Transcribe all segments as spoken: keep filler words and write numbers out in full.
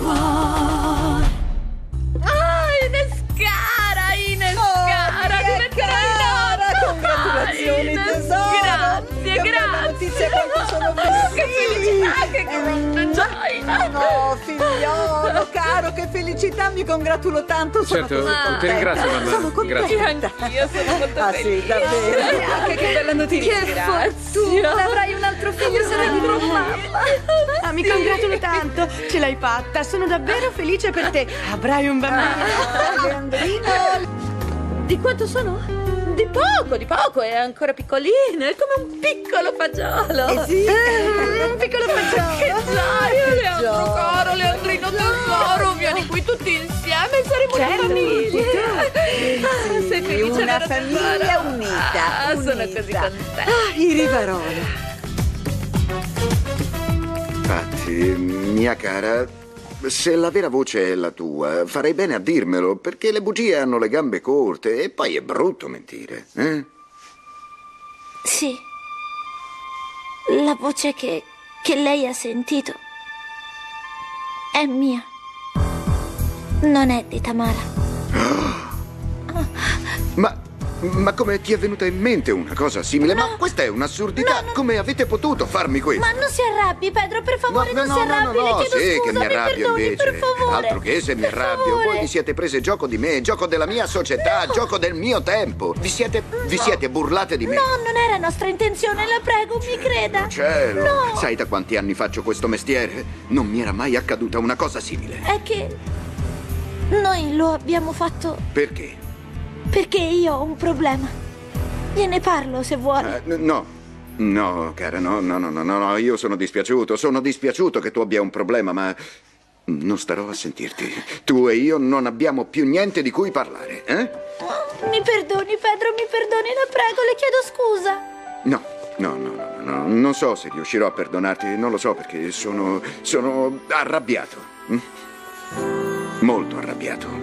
Ah, Inescara, Inescara, oh, diventerò in otto. Congratulazioni, ah, tesoro. Grazie, che grazie. Notizia quanto sono felice. Che felicità, che grande gioia. No, figliolo, caro, che felicità, mi congratulo tanto. Sono Certo, così ti contenta. ringrazio, mamma. Sono contenta. Anch'io sono molto Ah, felice. sì, davvero. Anche che bella notizia. Che fortuna! Avrai un altro figlio, sarai di nuovo mamma. Ah, mi congratulo tanto. Ce l'hai fatta. Sono davvero felice per te. Avrai un bambino. Ah, Leandrino. Di quanto sono? Di poco, di poco, è ancora piccolino, è come un piccolo fagiolo. Eh sì. un piccolo fagiolo. Che gioia, Leandro gioia. caro, Leandrino tesoro, vieni qui tutti insieme e saremo una Certo, famiglia. sì, Ah, sei felice, una vero, famiglia tesoro? unita, Ah, sono unita. così contenta. Ah, i Rivarola. Infatti, mia cara, se la vera voce è la tua, farei bene a dirmelo, perché le bugie hanno le gambe corte e poi è brutto mentire, eh? Sì. La voce che, che lei ha sentito è mia. Non è di Tamara. Ma, ma come ti è venuta in mente una cosa simile? Ma questa è un'assurdità! No, no. Come avete potuto farmi questo? Ma non si arrabbi, Pedro, per favore, non si arrabbi, le chiedo sì, scusa, che mi mi arrabbio perdoni, invece. per favore. Altro che se mi Per arrabbio. favore. Voi vi siete prese gioco di me, gioco della mia società, No. gioco del mio tempo. Vi siete, vi siete burlate di me. No, non era nostra intenzione, la prego, mi creda. Cielo! No. Sai da quanti anni faccio questo mestiere? Non mi era mai accaduta una cosa simile. È che noi lo abbiamo fatto Perché? perché io ho un problema. Gliene parlo se vuoi. Eh, n- no. No, cara, no, no, no, no, no, no, io sono dispiaciuto, sono dispiaciuto che tu abbia un problema, ma non starò a sentirti. Tu e io non abbiamo più niente di cui parlare, eh? Mi perdoni, Pedro, mi perdoni, la prego, le chiedo scusa. No, no, no, no, no, non so se riuscirò a perdonarti, non lo so perché sono, sono arrabbiato. hm? Molto arrabbiato.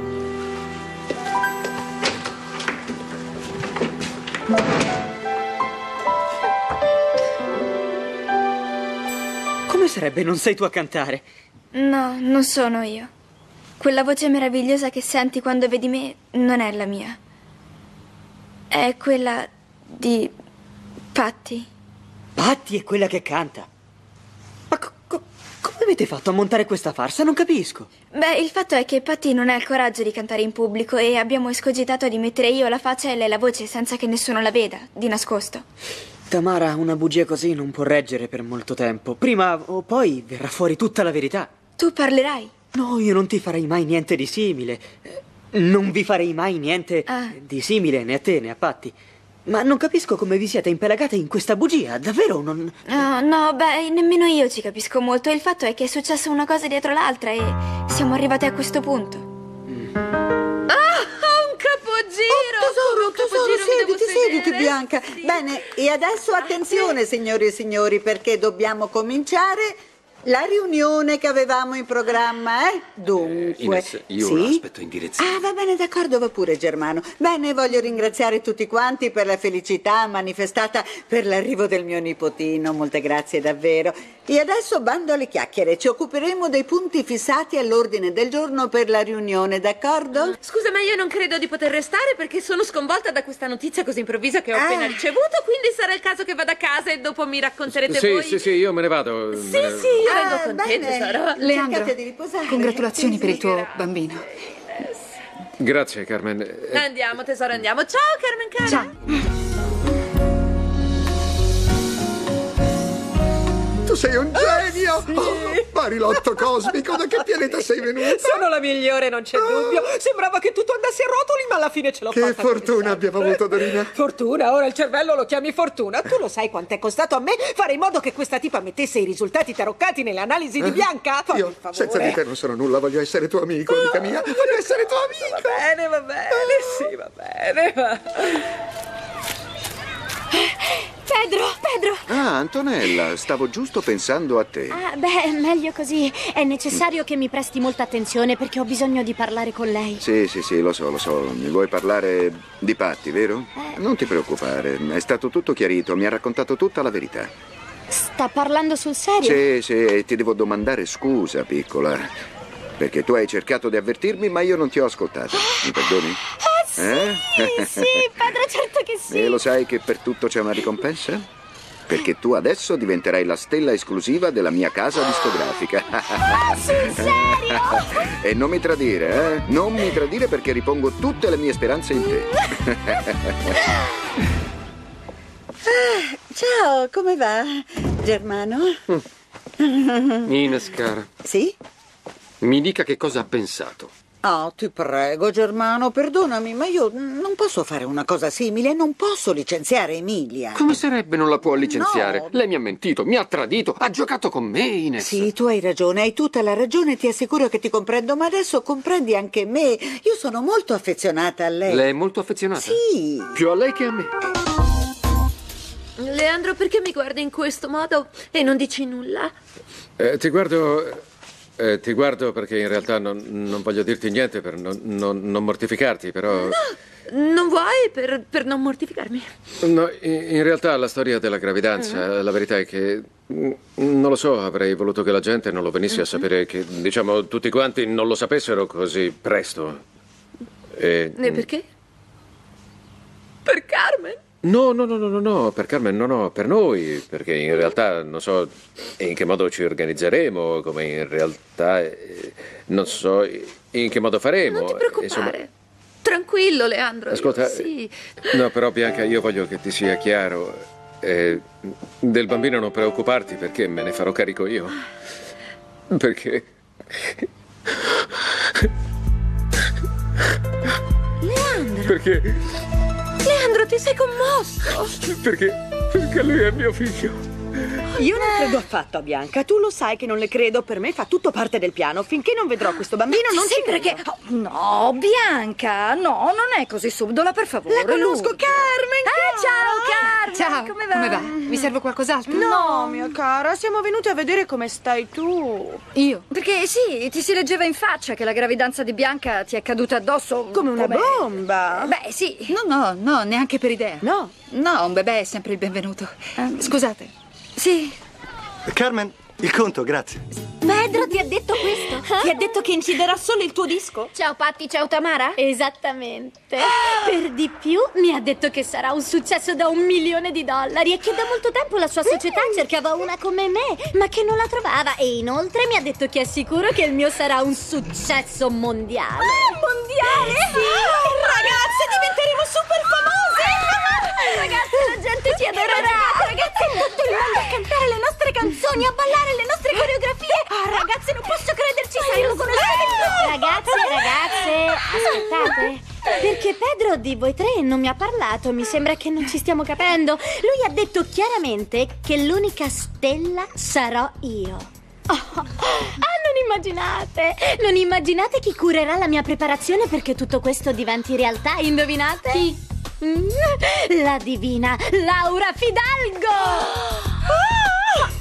Come sarebbe non sei tu a cantare? No, non sono io. Quella voce meravigliosa che senti quando vedi me non è la mia. È quella di Patti. Patti è quella che canta. Ma co- co- come avete fatto a montare questa farsa? Non capisco. Beh, il fatto è che Patti non ha il coraggio di cantare in pubblico e abbiamo escogitato di mettere io la faccia e lei la voce senza che nessuno la veda, di nascosto. Tamara, una bugia così non può reggere per molto tempo. Prima o poi verrà fuori tutta la verità. Tu parlerai. No, io non ti farei mai niente di simile. Eh, Non vi farei mai niente Ah. di simile né a te né a Patti. Ma non capisco come vi siete impelagate in questa bugia, davvero non... No, no, beh, nemmeno io ci capisco molto. Il fatto è che è successa una cosa dietro l'altra e siamo arrivati a questo punto. Ah, un capogiro! Tesoro, un tesoro, capogiro, mi devo sediti, sediti, sedere. Bianca. Sì. Bene, e adesso attenzione, signori e signori, perché dobbiamo cominciare la riunione che avevamo in programma, eh? Dunque, Ines, io sì? la aspetto in direzione. Ah, va bene, d'accordo, va pure, Germano. Bene, voglio ringraziare tutti quanti per la felicità manifestata per l'arrivo del mio nipotino. Molte grazie, davvero. E adesso bando alle chiacchiere. Ci occuperemo dei punti fissati all'ordine del giorno per la riunione, d'accordo? Scusa, ma io non credo di poter restare perché sono sconvolta da questa notizia così improvvisa che ho Ah. appena ricevuto, quindi sarà il caso che vada a casa e dopo mi racconterete Sì, voi. sì, sì, io me ne vado. Sì, Me ne- sì, io vengo Ah, con te, bene. tesoro. Leandro, Cercate di riposare. congratulazioni per il tuo Sì. bambino. Grazie, Carmen. Eh, Andiamo, tesoro, andiamo. Ciao, Carmen cara. Ciao. Tu sei un genio! Oh, Barilotto cosmico, da che pianeta sei venuto? Sono la migliore, non c'è dubbio. Sembrava che tutto andasse a rotoli, ma alla fine ce l'ho Che fatta. come fortuna sempre. abbiamo avuto, Dorina. Fortuna? Ora il cervello lo chiami fortuna? Tu lo sai quant'è costato a me fare in modo che questa tipa mettesse i risultati taroccati nelle analisi di Bianca? Fammi Io, il favore. senza di te non sono nulla, voglio essere tuo amico, amica mia. Voglio essere tuo amico. Va bene, va bene, sì, va bene, va. Pedro, Pedro! Ah, Antonella, stavo giusto pensando a te. Ah, beh, è meglio così. È necessario che mi presti molta attenzione perché ho bisogno di parlare con lei. Sì, sì, sì, lo so, lo so. Mi vuoi parlare di Patti, vero? Eh. Non ti preoccupare, è stato tutto chiarito, mi ha raccontato tutta la verità. Sta parlando sul serio? Sì, sì, e ti devo domandare scusa, piccola. Perché tu hai cercato di avvertirmi, ma io non ti ho ascoltato. Mi perdoni? Ah, sì, Eh? sì, Pedro, certo che sì. E lo sai che per tutto c'è una ricompensa? Perché tu adesso diventerai la stella esclusiva della mia casa discografica. Ah, sul serio? E non mi tradire, eh? Non mi tradire perché ripongo tutte le mie speranze in te. Ah, ciao, come va, Germano? Ines, cara, Sì? mi dica che cosa ha pensato. Oh, ti prego, Germano, perdonami, ma io non posso fare una cosa simile, non posso licenziare Emilia. Come sarebbe non la può licenziare? No. Lei mi ha mentito, mi ha tradito, ha giocato con me, Ines. Sì, tu hai ragione, hai tutta la ragione, ti assicuro che ti comprendo, ma adesso comprendi anche me. Io sono molto affezionata a lei. Lei è molto affezionata? Sì. Più a lei che a me. Leandro, perché mi guardi in questo modo e non dici nulla? Eh, ti guardo... eh, ti guardo perché in realtà non, non voglio dirti niente per non, non- non mortificarti, però... Non vuoi per, per non mortificarmi? No, in, in realtà la storia della gravidanza, la verità è che... mm, non lo so, avrei voluto che la gente non lo venisse a sapere, che diciamo tutti quanti non lo sapessero così presto. E... E perché? Per Carmen? No, no, no, no, no, no, per Carmen no, no, per noi, perché in realtà non so in che modo ci organizzeremo, come in realtà eh, non so in che modo faremo. Non ti preoccupare. Insomma, Tranquillo, Leandro. ascolta, io- Sì. no, però Bianca, io voglio che ti sia chiaro, eh, del bambino non preoccuparti perché me ne farò carico io, perché... Leandro, perché... Leandro, ti sei commosso. perché... perché lui è mio figlio. Io non credo affatto a Bianca. Tu lo sai che non le credo. Per me fa tutto parte del piano. Finché non vedrò questo bambino non ci Sempre credo. che... Oh, no, Bianca, no, non è così subdola, per favore. La conosco, lui. Carmen! Ah, ciao, Carmen. Ciao, come va? come va? Vi serve qualcos'altro? No, mia cara, siamo venuti a vedere come stai tu. Io? Perché sì, ti si leggeva in faccia che la gravidanza di Bianca ti è caduta addosso Come una bomba. Beh, sì. No, no, no, neanche per idea. No. No, un bebè è sempre il benvenuto. Scusate. Sì. Carmen, il conto, grazie. Pedro ti ha detto questo? Ti ha detto che inciderà solo il tuo disco? Ciao Patti, ciao Tamara. Esattamente. Per di più mi ha detto che sarà un successo da un milione di dollari e che da molto tempo la sua società cercava una come me, ma che non la trovava. E inoltre mi ha detto che è sicuro che il mio sarà un successo mondiale. Mondiale? Sì. Ragazze, diventeremo super famose! Ragazzi, la gente ci adorerà. Ragazzi, tutto il mondo a cantare le nostre canzoni, a ballare le nostre coreografie. Ah, ragazzi, non posso crederci, sai, lo conoscete. Ragazze, ragazze, aspettate. Perché Pedro di voi tre non mi ha parlato, mi sembra che non ci stiamo capendo. Lui ha detto chiaramente che l'unica stella sarò io. Oh, ah, non immaginate, non immaginate chi curerà la mia preparazione perché tutto questo diventi realtà, indovinate? Chi? Mm, la divina Laura Fidalgo! Ah!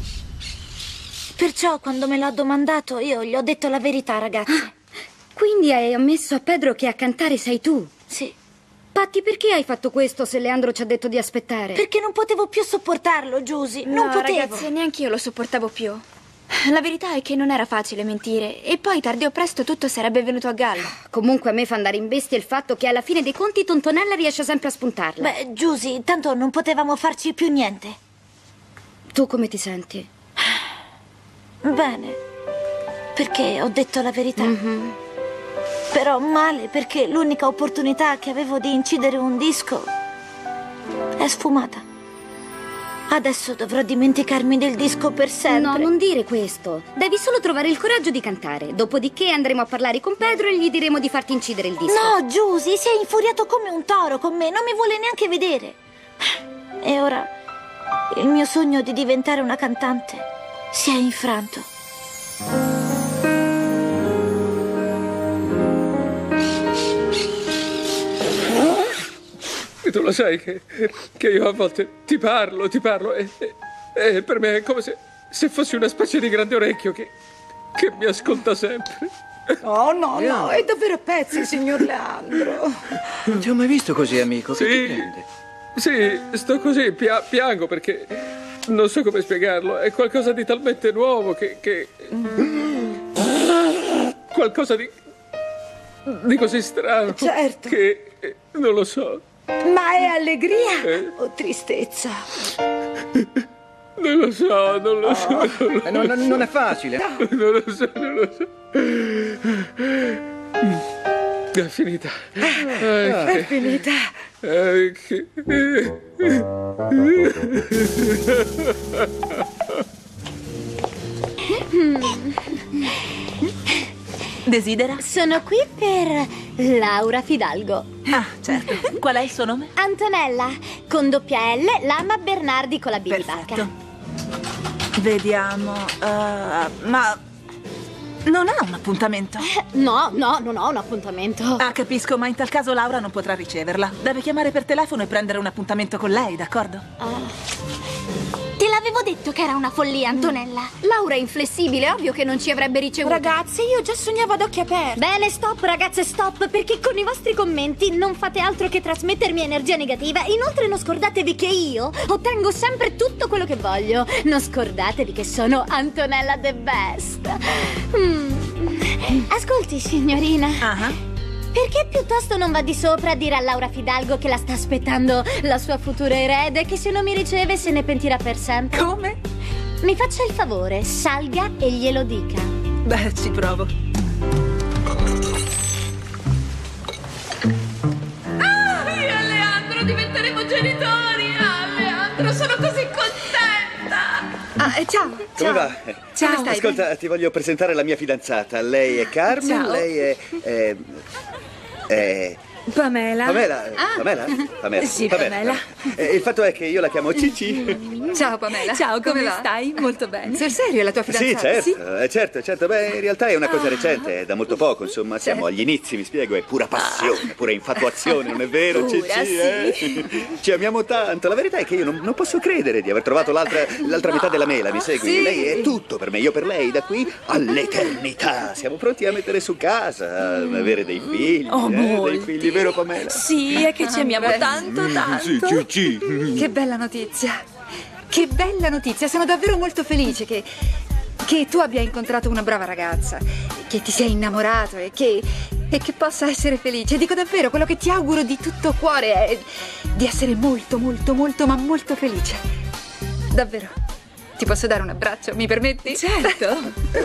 Perciò quando me l'ha domandato io gli ho detto la verità, ragazzi. Quindi hai ammesso a Pedro che a cantare sei tu? Sì. Patti, perché hai fatto questo se Leandro ci ha detto di aspettare? Perché non potevo più sopportarlo, Giusy, non no, potevo. ragazzi, neanche io lo sopportavo più. La verità è che non era facile mentire e poi tardi o presto tutto sarebbe venuto a galla. Comunque a me fa andare in bestia il fatto che alla fine dei conti Tontonella riesce sempre a spuntarla. Beh, Giusy, tanto non potevamo farci più niente. Tu come ti senti? Bene, perché ho detto la verità. Mm-hmm. Però male, perché l'unica opportunità che avevo di incidere un disco è sfumata. Adesso dovrò dimenticarmi del disco per sempre. No, non dire questo. Devi solo trovare il coraggio di cantare. Dopodiché andremo a parlare con Pedro e gli diremo di farti incidere il disco. No, Giusy, si è infuriato come un toro con me. Non mi vuole neanche vedere. E ora il mio sogno di diventare una cantante si è infranto. Tu lo sai che, che io a volte ti parlo, ti parlo e, e, e per me è come se, se fossi una specie di grande orecchio che, che mi ascolta sempre. Oh, no, no, è davvero a pezzi, signor Leandro. Non ti ho mai visto così, amico. Che ti Sì, prende? sì, sto così, pia- piango perché non so come spiegarlo. È qualcosa di talmente nuovo che... che... qualcosa di... di così strano. Certo. Che... eh, non lo so. Ma è allegria Eh? o tristezza? Non lo so, non lo so. Non, lo Eh, non, non- non è facile. non lo so, non lo so. È finita. Ah, È finita. eh, che- Desidera? Sono qui per Laura Fidalgo. Ah, certo. Qual è il suo nome? Antonella, con doppia L, Lama Bernardi con la B di barca. Perfetto. Vediamo. eh, ma non ha un appuntamento? No, no, non ho un appuntamento. Ah, capisco, ma in tal caso Laura non potrà riceverla. Deve chiamare per telefono e prendere un appuntamento con lei, d'accordo? Te l'avevo detto che era una follia, Antonella. Laura è inflessibile, ovvio che non ci avrebbe ricevuto. Ragazze, io già sognavo ad occhi aperti. Bene, stop, ragazze, stop, perché con i vostri commenti non fate altro che trasmettermi energia negativa. Inoltre non scordatevi che io ottengo sempre tutto quello che voglio. Non scordatevi che sono Antonella the best. Mm. Ascolti, signorina. Ah. Perché piuttosto non va di sopra a dire a Laura Fidalgo che la sta aspettando la sua futura erede e che se non mi riceve se ne pentirà per sempre? Come? Mi faccia il favore, salga e glielo dica. Beh, ci provo. Ah, io e Leandro diventeremo genitori! Ah, Leandro, sono così contenta! Ah, eh, ciao. Come ciao. va? Ciao. Come stai? Ascolta, ti voglio presentare la mia fidanzata. Lei è Carmen, Ciao. lei è... è, è Pamela. Pamela? Ah. Pamela? Pamela. Sì, Pamela. Eh, il fatto è che io la chiamo Cici. Ciao Pamela. Ciao, come va? stai? Molto bene. Sul serio, è la tua Sì, fidanzata? certo, eh, certo, certo. Beh, in realtà è una cosa recente, è da molto poco, insomma, siamo Certo. agli inizi, mi spiego, è pura passione, pura infatuazione, non è vero, Pura, Cici? sì. Eh? Ci amiamo tanto. La verità è che io non, non posso credere di aver trovato l'altra, l'altra metà della mela, mi segui? Sì. Lei è tutto per me, io per lei, da qui all'eternità. Siamo pronti a mettere su casa, a avere dei figli, Oh, eh, dei molti. figli, vero Pamela? Sì, è che ci amiamo beh. tanto, tanto. Sì, Cici. Che bella notizia. Che bella notizia. Sono davvero molto felice che, che tu abbia incontrato una brava ragazza, che ti sia innamorato e che, e che possa essere felice. Dico davvero, quello che ti auguro di tutto cuore è di essere molto, molto, molto, ma molto felice. Davvero. Ti posso dare un abbraccio? Mi permetti? Certo.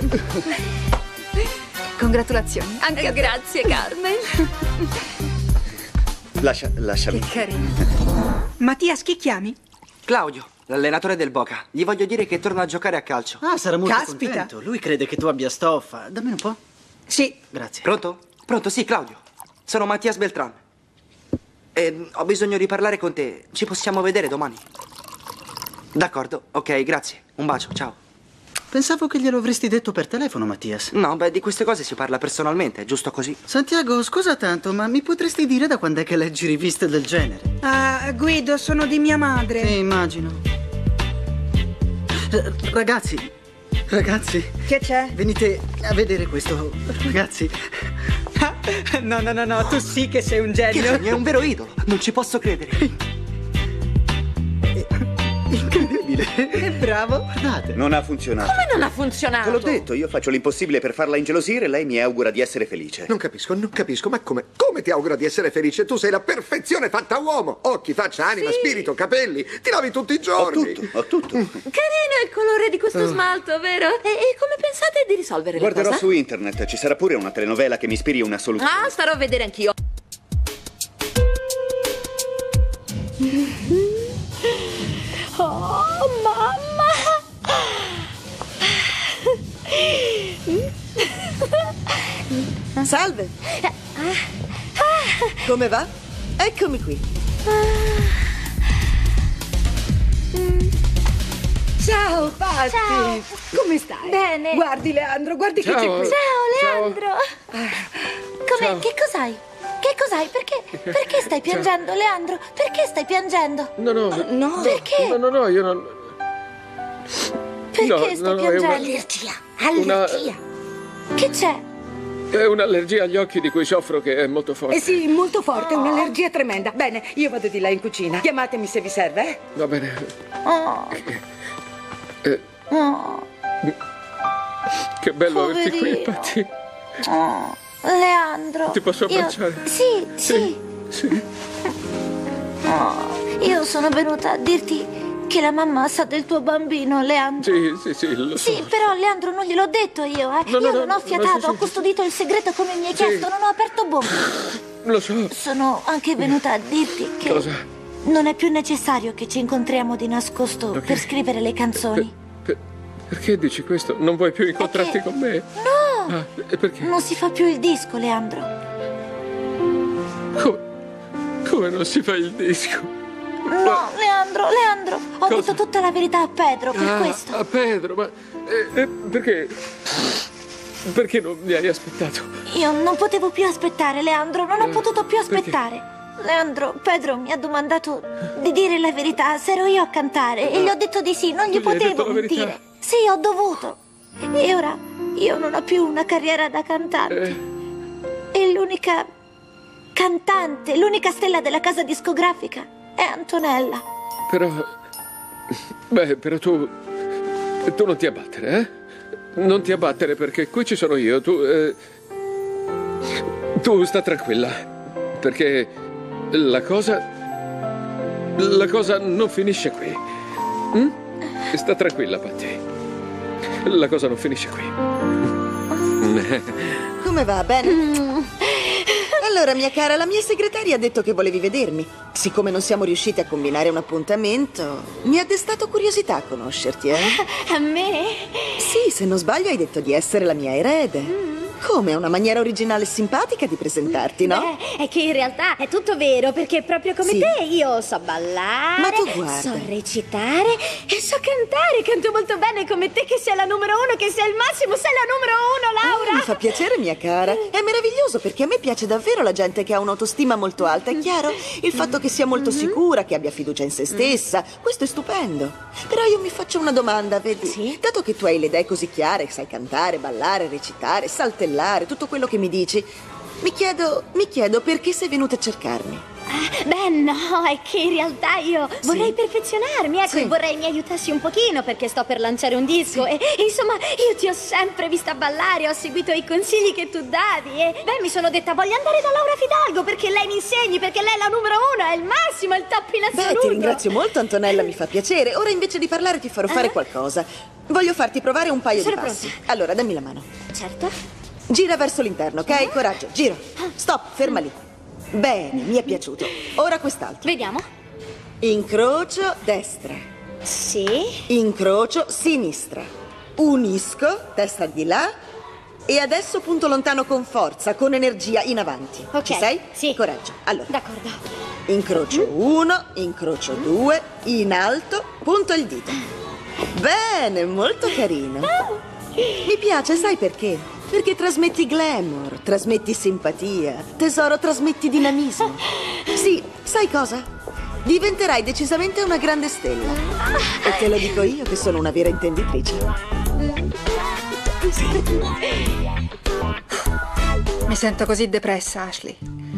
Congratulazioni. Anche a te. Grazie, Carmen. Lascia, lasciami. Che carino. Mattias, chi chiami? Claudio, l'allenatore del Boca. Gli voglio dire che torna a giocare a calcio. Ah, sarà molto Caspita. contento. Lui crede che tu abbia stoffa. Dammi un po'. Sì. Grazie. Pronto? Pronto, sì, Claudio. Sono Mattias Beltran. E ho bisogno di parlare con te. Ci possiamo vedere domani. D'accordo, ok, grazie. Un bacio, ciao. Pensavo che glielo avresti detto per telefono, Mattias. No, beh, di queste cose si parla personalmente, è giusto così. Santiago, scusa tanto, ma mi potresti dire da quando è che leggi riviste del genere? Ah, Guido, sono di mia madre. Sì, immagino. Eh, ragazzi, ragazzi. Che c'è? Venite a vedere questo, ragazzi. No, no, no, no, tu sì che sei un Che genio. genio, è un vero idolo, non ci posso credere. Incredibile. Bravo. Guardate. Non ha funzionato. Come non ha funzionato? Te l'ho detto, io faccio l'impossibile per farla ingelosire e lei mi augura di essere felice. Non capisco, non capisco, ma come? Come ti auguro di essere felice? Tu sei la perfezione fatta uomo. Occhi, faccia, anima, Sì. spirito, capelli. Ti lavi tutti i Ho giorni. tutto, ho tutto. Carino il colore di questo smalto, vero? E, e come pensate di risolvere Guarderò la cosa? su internet, ci sarà pure una telenovela che mi ispiri una soluzione. Ah, starò a vedere anch'io. Oh, mamma! Salve. Come va? Eccomi qui. Ciao, Patti. Ciao. Come stai? Bene. Guardi, Leandro, guardi che Ciao. c'è qui. Ciao, Leandro! Come? Ciao. Che cos'hai? Che cos'hai? Perché? Perché stai piangendo, Leandro? Perché stai piangendo? No, no. No. Perché? No, no, no, io non... Perché no, stai no, no, è piangendo? una- Allergia. una- Allergia. Che c'è? È un'allergia agli occhi di cui soffro che è molto forte. Eh sì, molto forte, un'allergia tremenda. Bene, io vado di là in cucina. Chiamatemi se vi serve, eh? Va bene. Oh. Eh, Oh. che bello averti qui, Poverino. Patti. Oh, Leandro. Ti posso io... abbracciare? Sì, sì. Sì. Oh, io sono venuta a dirti che la mamma sa del tuo bambino, Leandro. Sì, sì, sì, lo so. Sì, però Leandro non gliel'ho detto io, eh. No, no, io no, non ho fiatato, no, sì, sì. ho custodito il segreto come mi hai Sì. chiesto, non ho aperto bocca. Lo so. Sono anche venuta a dirti che Cosa? non è più necessario che ci incontriamo di nascosto Ok. per scrivere le canzoni. Per- perché dici questo? Non vuoi più incontrarti con me? No! Ah, e perché? Non si fa più il disco, Leandro. Come? Come non si fa il disco? No, Leandro, Leandro, ho Cosa? detto tutta la verità a Pedro, per Ah, questo. a Pedro, ma eh, eh, perché? Perché non mi hai aspettato? Io non potevo più aspettare, Leandro, non ho Eh, potuto più perché? aspettare. Leandro, Pedro mi ha domandato di dire la verità, se ero io a cantare, e gli ho detto di sì, non gli Tu gli hai potevo detto la verità? mentire. Sì, ho dovuto. E ora io non ho più una carriera da cantante. Eh. E l'unica cantante, l'unica stella della casa discografica è Antonella. Però... Beh, però tu... Tu non ti abbattere, eh? Non ti abbattere perché qui ci sono io, tu... eh, tu sta tranquilla, perché la cosa... La cosa non finisce qui. Mm? Sta tranquilla, Patti. La cosa non finisce qui. Come va? Bene? Allora, mia cara, la mia segretaria ha detto che volevi vedermi. Siccome non siamo riusciti a combinare un appuntamento, mi ha destato curiosità a conoscerti, eh? A me? Sì, se non sbaglio hai detto di essere la mia erede. Come? È una maniera originale e simpatica di presentarti, no? Beh, è che in realtà è tutto vero, perché proprio come Sì. te io so ballare, Ma tu guarda. so recitare e so cantare. Canto molto bene come te, che sei la numero uno, che sei il massimo, sei la numero uno, Laura. Ah, mi fa piacere, mia cara. È meraviglioso perché a me piace davvero la gente che ha un'autostima molto alta, è chiaro? Il fatto che sia molto sicura, che abbia fiducia in se stessa, questo è stupendo. Però io mi faccio una domanda, vedi? Dato che tu hai le idee così chiare, sai cantare, ballare, recitare, saltellare, tutto quello che mi dici, mi chiedo, mi chiedo perché sei venuta a cercarmi. Beh, no, è che in realtà io vorrei perfezionarmi, ecco, Sì. e vorrei mi aiutassi un pochino perché sto per lanciare un disco e, e, insomma, io ti ho sempre vista ballare, ho seguito i consigli che tu davi e, beh, mi sono detta voglio andare da Laura Fidalgo perché lei mi insegni, perché lei è la numero uno, è il massimo, è il top in assoluto. Beh, ti ringrazio molto, Antonella, mi fa piacere. Ora invece di parlare ti farò fare qualcosa. Voglio farti provare un paio Sono di passi. pronta. Allora, dammi la mano. Certo. Gira verso l'interno, ok? Coraggio, giro. Stop, ferma lì. Bene, mi è piaciuto. Ora quest'altro. Vediamo. Incrocio destra. Sì. Incrocio sinistra. Unisco, testa di là. E adesso punto lontano con forza, con energia, in avanti. Ok. Ci sei? Sì. Coraggio. Allora. D'accordo. Incrocio uno, incrocio due, in alto, punto il dito. Bene, molto carino. Mi piace, sai perché? Perché trasmetti glamour, trasmetti simpatia, tesoro, trasmetti dinamismo. Sì, sai cosa? Diventerai decisamente una grande stella. E te lo dico io che sono una vera intenditrice. Mi sento così depressa, Ashley.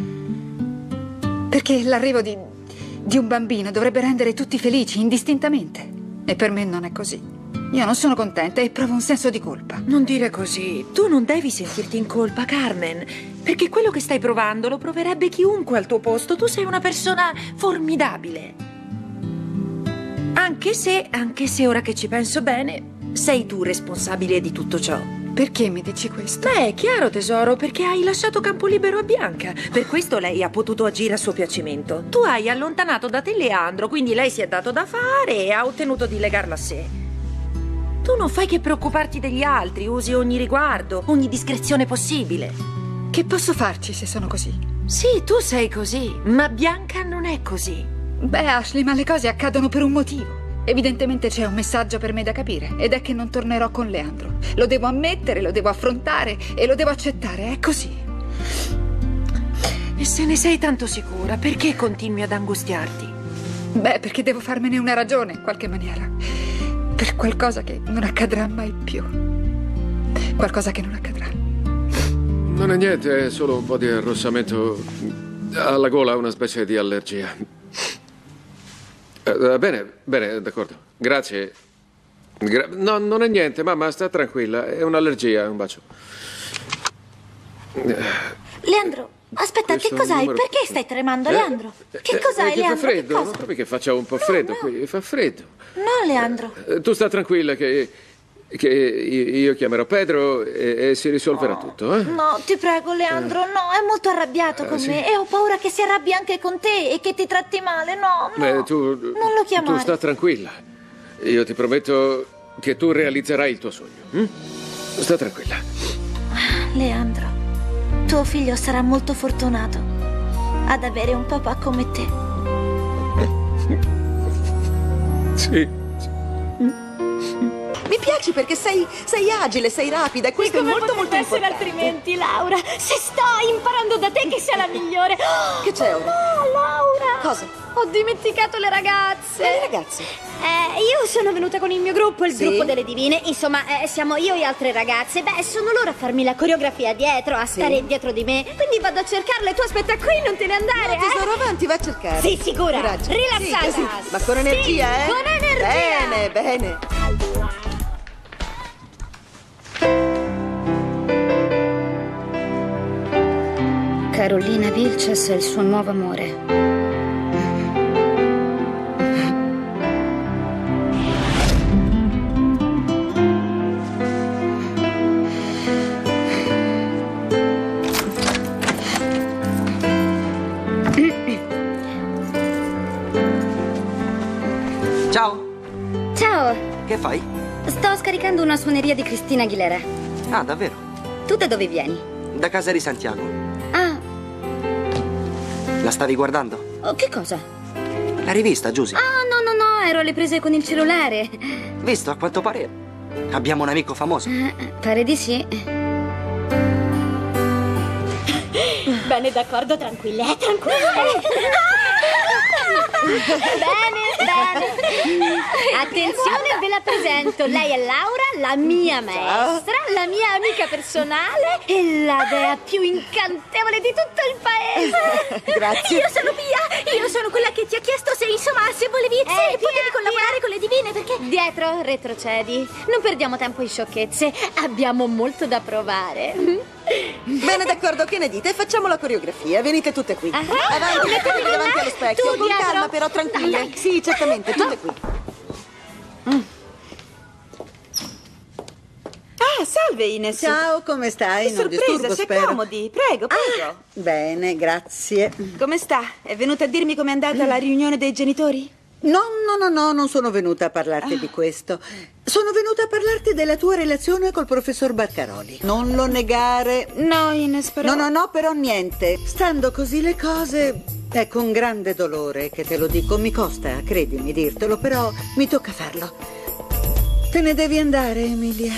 Perché l'arrivo di, di un bambino dovrebbe rendere tutti felici, indistintamente. E per me non è così. Io non sono contenta e provo un senso di colpa. Non dire così. Tu non devi sentirti in colpa, Carmen. Perché quello che stai provando lo proverebbe chiunque al tuo posto. Tu sei una persona formidabile. Anche se, anche se ora che ci penso bene, sei tu responsabile di tutto ciò. Perché mi dici questo? Beh, è chiaro, tesoro, perché hai lasciato campo libero a Bianca. Per questo lei ha potuto agire a suo piacimento. Tu hai allontanato da te Leandro, quindi lei si è dato da fare e ha ottenuto di legarla a sé. Tu non fai che preoccuparti degli altri, usi ogni riguardo, ogni discrezione possibile. Che posso farci se sono così? Sì, tu sei così, ma Bianca non è così. Beh, Ashley, ma le cose accadono per un motivo. Evidentemente c'è un messaggio per me da capire, ed è che non tornerò con Leandro. Lo devo ammettere, lo devo affrontare e lo devo accettare, è così. E se ne sei tanto sicura, perché continui ad angustiarti? Beh, perché devo farmene una ragione, in qualche maniera. Per qualcosa che non accadrà mai più. Qualcosa che non accadrà. Non è niente, è solo un po' di arrossamento alla gola, una specie di allergia. Eh, bene, bene, d'accordo. Grazie. Gra- no, non è niente, mamma, sta tranquilla. È un'allergia, un bacio. Leandro, aspetta, Questo che cos'hai? numero- Perché stai tremando, Eh, Leandro? Che Eh, cos'hai, che Leandro? fa freddo? Che cosa? Non trovi che faccia un po' freddo qui? Fa freddo. No, Leandro. Eh, Tu sta tranquilla che, che io io chiamerò Pedro e, e si risolverà tutto, eh? No, ti prego, Leandro, no, è molto arrabbiato con sì. me e ho paura che si arrabbi anche con te e che ti tratti male, no, no. Eh, tu, Non lo chiamare. tu sta tranquilla. Io ti prometto che tu realizzerai il tuo sogno. hm? Sta tranquilla. Leandro, tuo figlio sarà molto fortunato ad avere un papà come te. Sì. Mi piaci perché sei, sei agile, sei rapida e questo è molto molto essere importante. altrimenti, Laura? Se sto imparando da te che sei la migliore. Che c'è ora? No, Laura. Cosa? Ho dimenticato le ragazze. Le ragazze? Eh, io sono venuta con il mio gruppo, il Sì? gruppo delle divine. Insomma, eh, siamo io e altre ragazze. Beh, sono loro a farmi la coreografia dietro, a stare Sì? dietro di me. Quindi vado a cercarle. Tu aspetta qui, non te ne andare, No, tesoro, eh? avanti, va a cercare. Sì, sicura. Coraggio. Rilassata. Sì, così. Ma con energia, Sì, eh? con energia. Bene, bene. Carolina Vilches e il suo nuovo amore. Ciao, Ciao, che fai? sto scaricando una suoneria di Cristina Aguilera. Ah, davvero? Tu da dove vieni? Da casa di Santiago. Ah, La stavi guardando? oh, che cosa? La rivista, Giusy. Ah, no, no, no, ero alle prese con il cellulare. Visto, a quanto pare abbiamo un amico famoso. Eh, pare di sì. Bene, d'accordo, tranquille, eh, tranquille. Bene, bene. Attenzione, ve la presento. Lei è Laura, la mia maestra, la mia amica personale e la dea più incantevole di tutto il paese. Grazie. Io sono Pia, io sono quella che ti ha chiesto se, insomma, se volevi, se Eh, potevi Pia, collaborare con le divine, perché... Dietro, retrocedi. Non perdiamo tempo in sciocchezze. Abbiamo molto da provare. Bene, d'accordo, che ne dite? Facciamo la coreografia, venite tutte qui. Ah, Avanti, mettetevi mettetevi davanti là. allo specchio, Tu con dietro. calma però, tranquille. Sì, certamente, tutte qui. Ah, salve Ines. Ciao, come stai? Che Non sorpresa, disturbo, si spero. accomodi. Prego, prego. Bene, grazie. Come sta? È venuta a dirmi com'è andata la riunione dei genitori? No, no, no, no, non sono venuta a parlarti di questo. Sono venuta a parlarti della tua relazione col professor Barcaroli. Non lo negare. No, Ines, però... No, no, no, però niente. Stando così le cose, è con grande dolore che te lo dico. Mi costa, credimi, dirtelo, però mi tocca farlo. Te ne devi andare, Emilia.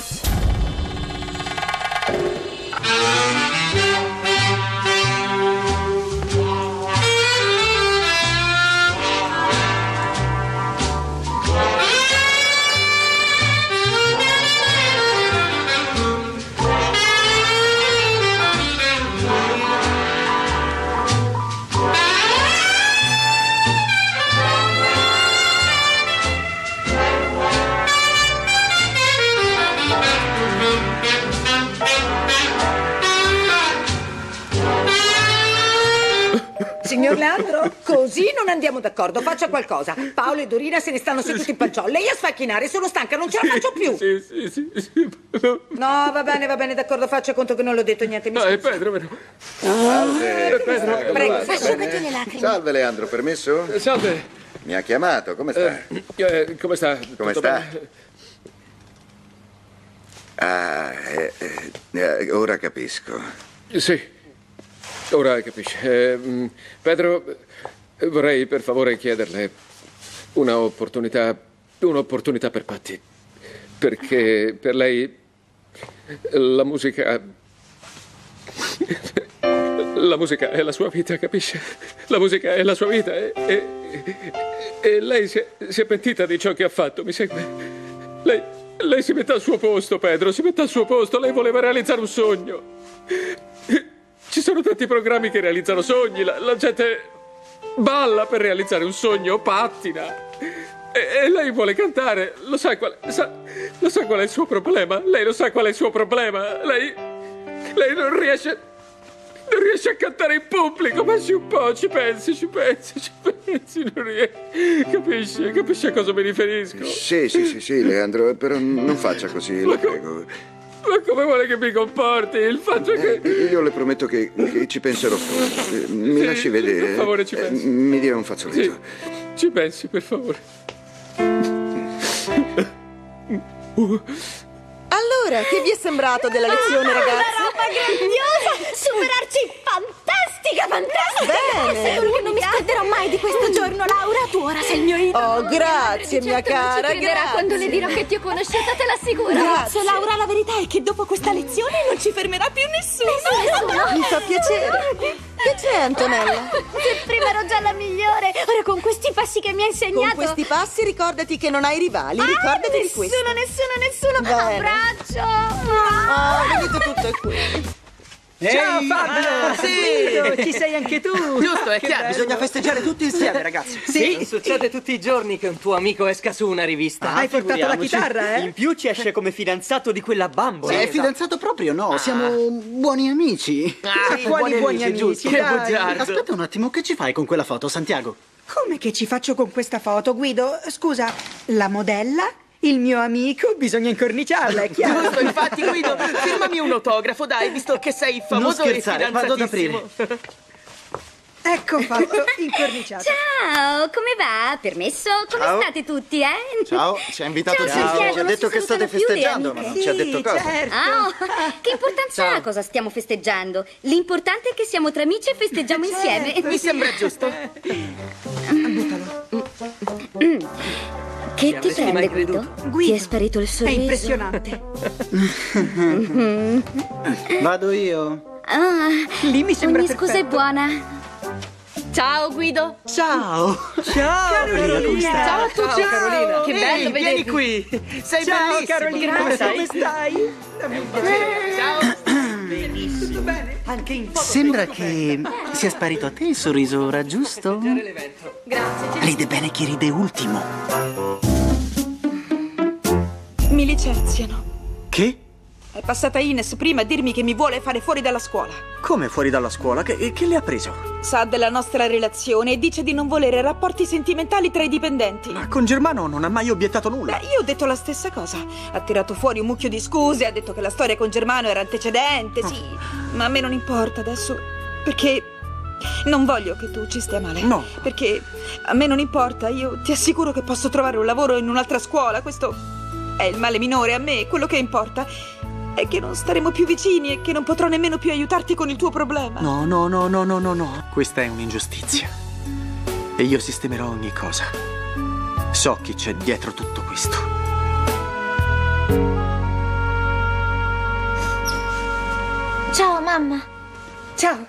Signor Leandro, così non andiamo d'accordo. Faccia qualcosa. Paolo e Dorina se ne stanno seduti in panciò. Lei a sfacchinare, sono stanca, non ce la faccio più. Sì, sì, sì, sì. No, va bene, va bene, d'accordo, faccia conto che non l'ho detto niente. Mi No, è scusi. Pedro, vero? Salve. Pedro, Eh, prego, guarda, asciugati bene? le lacrime. Salve, Leandro, permesso? Salve. Mi ha chiamato, come sta? Eh, eh, come sta? Come Tutto sta? bene? Ah, eh, eh, eh, ora capisco. Sì, ora capisci. Eh, mm, Pedro, eh, vorrei per favore chiederle una opportunità, un'opportunità per Patti, perché per lei la musica, la musica è la sua vita, capisce? La musica è la sua vita e, e, e lei si è, si è pentita di ciò che ha fatto, mi segue? Lei, lei si mette al suo posto, Pedro, si mette al suo posto, lei voleva realizzare un sogno. Ci sono tanti programmi che realizzano sogni, la, la gente balla per realizzare un sogno, pattina. E, e lei vuole cantare, lo sa qual, sa, lo sa qual è il suo problema? Lei lo sa qual è il suo problema? Lei, lei non riesce Non riesci a cantare in pubblico, pensi un po', ci pensi, ci pensi, ci pensi, non riesci. Capisci? Capisci a cosa mi riferisco? Sì, sì, sì, sì, Leandro, però non faccia così, lo prego. Ma come vuole che mi comporti? Il fatto è che... Eh, io le prometto che, che ci penserò. Eh, Mi Sì, lasci vedere. per favore, ci pensi. Eh, Mi dia un fazzoletto. Sì, ci pensi, per favore. Allora, che vi è sembrato della lezione, Ah, ragazzi? Una roba grandiosa! Superarci fantastica, fantastica! Bene. Sicuro che non mi scorderò mai di questo giorno, Laura. Tu ora sei il mio idolo. Oh, grazie, mia Certo non cara, ci crederà grazie. quando le dirò che ti ho conosciuta, te l'assicuro. Grazie, Laura. La verità è che dopo questa lezione non ci fermerà più nessuno. Nessuno. Mi fa piacere. Che c'è, Antonella? Se prima ero già la migliore, ora con questi passi che mi hai insegnato. Con questi passi ricordati che non hai rivali, Ah, ricordati di questo. Nessuno, nessuno, nessuno. Bene. Abbraccio. Oh, vedete tutto è qui. Ciao Ehi, Fabio! ah, sì. Guido, ci sei anche tu! Giusto, è Che chiaro, bello. bisogna festeggiare tutti insieme, ragazzi. Sì, Non succede tutti i giorni che un tuo amico esca su una rivista. Hai portato la figuriamoci. chitarra, eh? In più ci esce come fidanzato di quella bambola. Sì, è Esatto. fidanzato proprio? No, siamo buoni amici. Ah, Sì, quali buoni buoni amici, amici, giusto. Che dai. bugiardo. Aspetta un attimo, che ci fai con quella foto, Santiago? Come che ci faccio con questa foto, Guido? Scusa, la modella? Il mio amico? Bisogna incorniciarla, è chiaro. Giusto, infatti, Guido, firmami un autografo, dai, visto che sei famoso Non e scherzare, vado ad fidanzatissimo. Ecco fatto, incorniciato. Ciao, come va? Permesso? Come Ciao. state tutti, eh? Ciao, ci ha invitato Ciao, Zio. Santiago, Ci ha non detto si che state salutano più le festeggiando, ma amiche. non ci ha detto cosa. certo. Ah, oh, che importanza Ciao. ha cosa stiamo festeggiando? L'importante è che siamo tra amici e festeggiamo insieme. Mi sembra giusto. Mm. Che ti avresti prende, mai Guido? Guido, Ti è sparito il È sorriso? impressionante. Vado io. Ah, Lì mi sembra ogni scusa è perfetto. buona. Ciao, Guido. Ciao. Ciao, Carolina, come stai? Ciao a tutti. Ciao, Carolina. Che Ehi, bello vieni vederti. qui. Sei Ciao, bellissima. Carolina, Come stai? come stai? Dammi un piacere. Ciao. Tutto bene? Anche in foto. Sembra che sia sparito a te il sorriso ora, giusto? Grazie. Ride bene chi ride ultimo. Mi licenziano. Che? È passata Ines prima a dirmi che mi vuole fare fuori dalla scuola. Come fuori dalla scuola? Che, che le ha preso? Sa della nostra relazione e dice di non volere rapporti sentimentali tra i dipendenti. Ma con Germano non ha mai obiettato nulla. Beh, io ho detto la stessa cosa. Ha tirato fuori un mucchio di scuse, ha detto che la storia con Germano era antecedente, sì. Ma a me non importa adesso, perché non voglio che tu ci stia male. No. Perché a me non importa, io ti assicuro che posso trovare un lavoro in un'altra scuola. Questo è il male minore. A me quello che importa è che non staremo più vicini e che non potrò nemmeno più aiutarti con il tuo problema. No, no, no, no, no, no, no. Questa è un'ingiustizia. E io sistemerò ogni cosa. So chi c'è dietro tutto questo. Ciao, mamma. Ciao.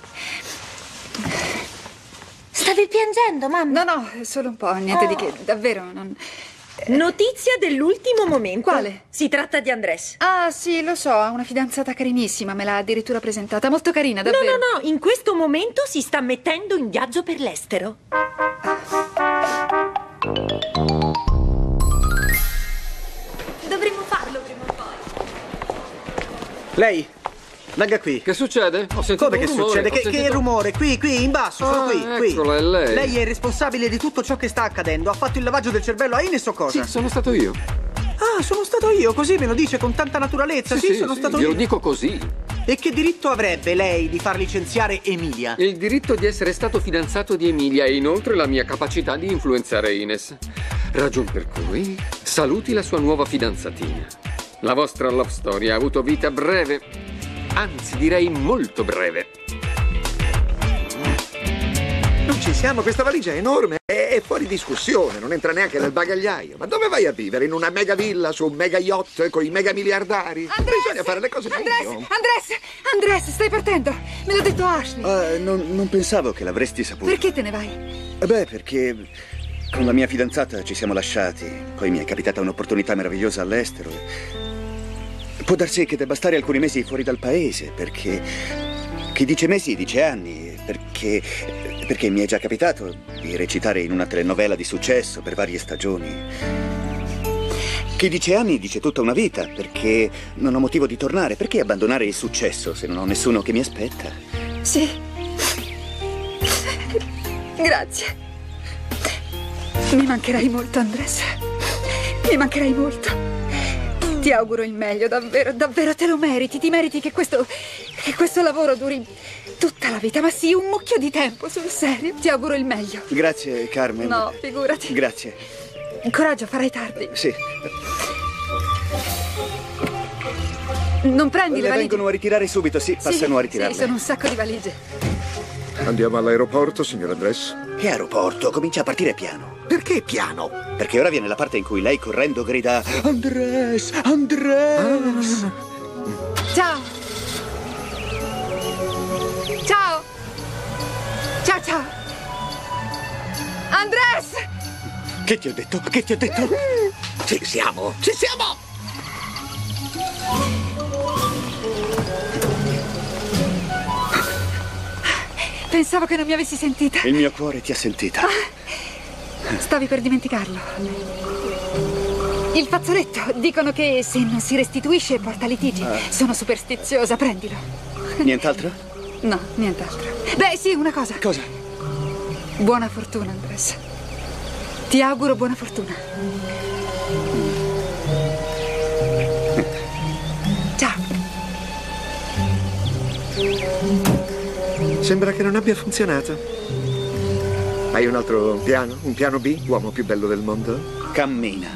Stavi piangendo, mamma? No, no, solo un po', niente di che, davvero, non... Notizia dell'ultimo momento. Quale? Si tratta di Andrés. Ah, sì, lo so, ha una fidanzata carinissima, me l'ha addirittura presentata, molto carina, davvero. No, no, no, in questo momento si sta mettendo in viaggio per l'estero. Dovremmo farlo prima o poi. Lei, venga qui. Che succede? Ho sentito Come un che rumore, succede? ho Che, sentito- che rumore? Qui, qui, in basso, sono Ah, qui, qui. eccola, è lei. Lei è il responsabile di tutto ciò che sta accadendo. Ha fatto il lavaggio del cervello a Ines o cosa? Sì, sono stato io. Ah, sono stato io, così me lo dice con tanta naturalezza. Sì, sono stato io. glielo dico così. E che diritto avrebbe lei di far licenziare Emilia? Il diritto di essere stato fidanzato di Emilia e inoltre la mia capacità di influenzare Ines. Ragion per cui saluti la sua nuova fidanzatina. La vostra love story ha avuto vita breve, anzi direi molto breve. Non ci siamo, questa valigia è enorme, è, è fuori discussione, non entra neanche nel bagagliaio. Ma dove vai a vivere? In una mega villa su un mega yacht con i mega miliardari? Bisogna fare le cose Andres, meglio. Andres, Andres, stai partendo. Me l'ha detto Ashley. Ah, non, non pensavo che l'avresti saputo. Perché te ne vai? Eh Beh, perché con la mia fidanzata ci siamo lasciati. Poi mi è capitata un'opportunità meravigliosa all'estero. Può darsi che debba stare alcuni mesi fuori dal paese, perché chi dice mesi dice anni, perché, perché mi è già capitato di recitare in una telenovela di successo per varie stagioni. Chi dice anni dice tutta una vita, perché non ho motivo di tornare. Perché abbandonare il successo se non ho nessuno che mi aspetta? Sì. Grazie. Mi mancherai molto, Andres. Mi mancherai molto. Ti auguro il meglio, davvero, davvero te lo meriti. Ti meriti che questo, che questo lavoro duri tutta la vita, ma sì, un mucchio di tempo, sul serio. Ti auguro il meglio. Grazie, Carmen. No, figurati. Grazie. Coraggio, farai tardi. Sì. Non prendi le Le valigie? vengono a ritirare subito, sì, passano sì, a ritirarle. Sì, sono un sacco di valigie. Andiamo all'aeroporto, signor Andres? Che aeroporto? Comincia a partire piano. Perché piano? Perché ora viene la parte in cui lei correndo grida Andres, Andres. Ah. Ciao. Ciao. Ciao, ciao. Andres! Che ti ho detto? Che ti ho detto? Ci siamo, ci siamo! Pensavo che non mi avessi sentita. Il mio cuore ti ha sentita. Stavi per dimenticarlo. Il fazzoletto. Dicono che se non si restituisce porta litigi. Ah. Sono superstiziosa, prendilo. Nient'altro? No, nient'altro. Beh, sì, una cosa. Cosa? Buona fortuna, Andres. Ti auguro buona fortuna. Ciao. Sembra che non abbia funzionato. Hai un altro piano? Un piano B? Uomo più bello del mondo? Cammina.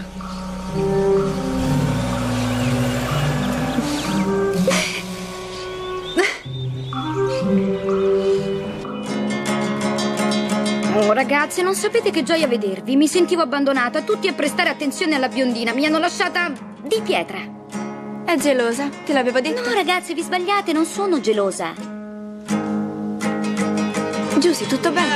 Oh, ragazze, non sapete che gioia vedervi. Mi sentivo abbandonata, tutti a prestare attenzione alla biondina. Mi hanno lasciata di pietra. È gelosa, te l'avevo detto. No, ragazze, vi sbagliate, non sono gelosa. Giusy, tutto bene?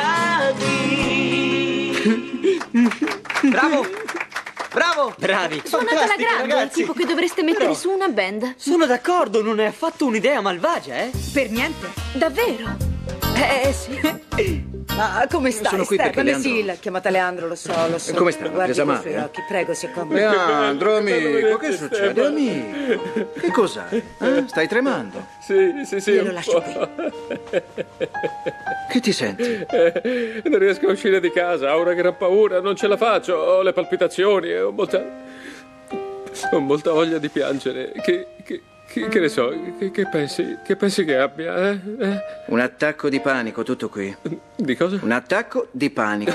Bravo! Bravo! Bravi! Suonate alla grande, è il tipo che dovreste mettere Però- su una band. Sono d'accordo, non è affatto un'idea malvagia, eh? Per niente. Davvero? Eh, sì. Ma come stai, Sono qui perché Stefano? Leandro- Sì, l'ha chiamata Leandro, lo so, lo so. Come sta? Guardi Presa quei male, suoi eh? occhi, prego, si accomodi. Leandro, amico, che succede, amico? Che cos'hai? Eh? Stai tremando? Sì, sì, sì. Glielo un lascio po'. Che ti senti? Eh, non riesco a uscire di casa, ho una gran paura, non ce la faccio, ho le palpitazioni, ho molta. ho molta voglia di piangere. Che. che, che, che ne so, che, che pensi? Che pensi che abbia? Eh? Eh? Un attacco di panico, tutto qui. Di cosa? Un attacco di panico.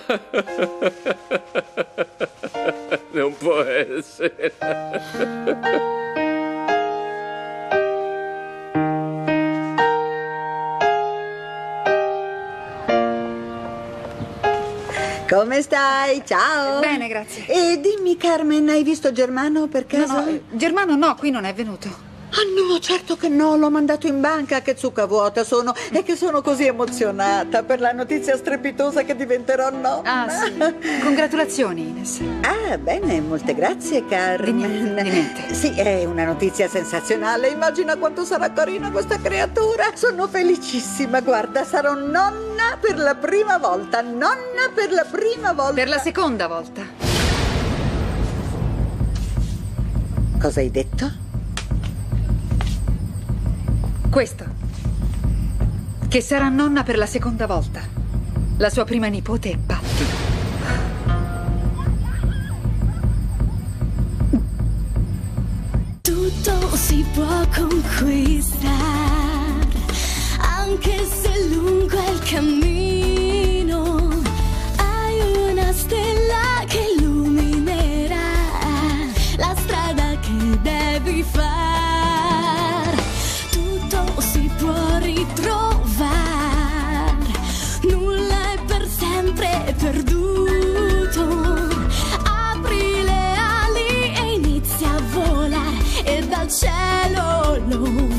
Non può essere. Come stai? Ciao. Bene, grazie. E dimmi, Carmen, hai visto Germano per caso? No, no, eh, Germano no, qui non è venuto. Ah no, certo che no, l'ho mandato in banca, che zucca vuota sono e che sono così emozionata per la notizia strepitosa che diventerò nonna. Ah, sì. Congratulazioni, Ines. Ah, bene, molte grazie, Carmen. Di niente, di niente. Sì, è una notizia sensazionale, immagina quanto sarà carina questa creatura. Sono felicissima, guarda, sarò nonna per la prima volta, nonna per la prima volta. Per la seconda volta. Cosa hai detto? Questo. Che sarà nonna per la seconda volta. La sua prima nipote è Patti. Tutto si può conquistare, anche se lungo è il cammino. Hai una stella che illuminerà la strada che devi fare. Tutto si può ritrovare, nulla è per sempre perduto. Apri le ali e inizia a volare e dal cielo lo